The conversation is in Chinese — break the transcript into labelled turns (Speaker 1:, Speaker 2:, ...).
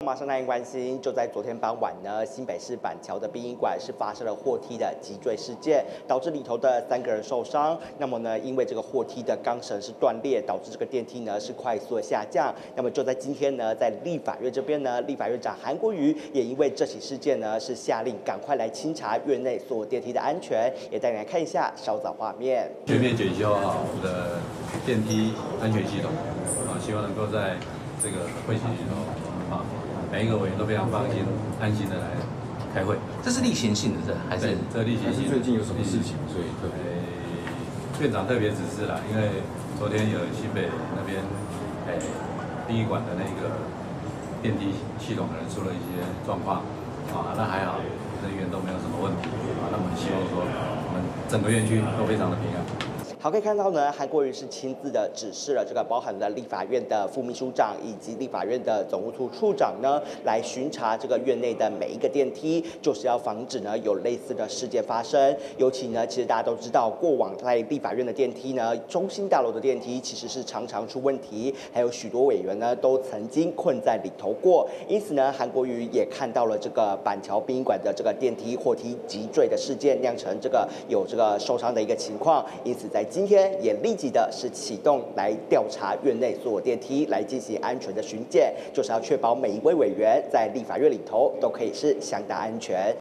Speaker 1: 马上来关心，就在昨天傍晚呢，新北市板桥的殡仪馆是发生了货梯的击坠事件，导致里头的3个人受伤。那么呢，因为这个货梯的钢绳是断裂，导致这个电梯呢是快速的下降。那么就在今天呢，在立法院这边呢，立法院长韩国瑜也因为这起事件呢，是下令赶快来清查院内所有电梯的安全，也带你来看一下稍早画面。
Speaker 2: 全面检修好我们的电梯安全系统啊，希望能够在这个会期里头啊。每一个委员都非常放心、安心的来开会。
Speaker 3: 这是例行性的，还是
Speaker 2: 这例行性？
Speaker 4: 最近有什么事情，所以特别
Speaker 2: 院长特别指示啦，因为昨天有新北那边殡仪馆的那个电梯系统可能出了一些状况啊，那还好，人员都没有什么问题啊。那我们希望说，我们整个院区都非常的平安。
Speaker 1: 好，可以看到呢，韩国瑜是亲自的指示了这个包含了立法院的副秘书长以及立法院的总务处处长呢，来巡查这个院内的每一个电梯，就是要防止呢有类似的事件发生。尤其呢，其实大家都知道，过往在立法院的电梯呢，中心大楼的电梯其实是常常出问题，还有许多委员呢都曾经困在里头过。因此呢，韩国瑜也看到了这个板桥殡仪馆的这个电梯货梯击坠的事件，酿成这个有这个受伤的一个情况，因此在今天也立即的是启动来调查院内所有电梯，来进行安全的巡检，就是要确保每一位委员在立法院里头都可以是相当安全。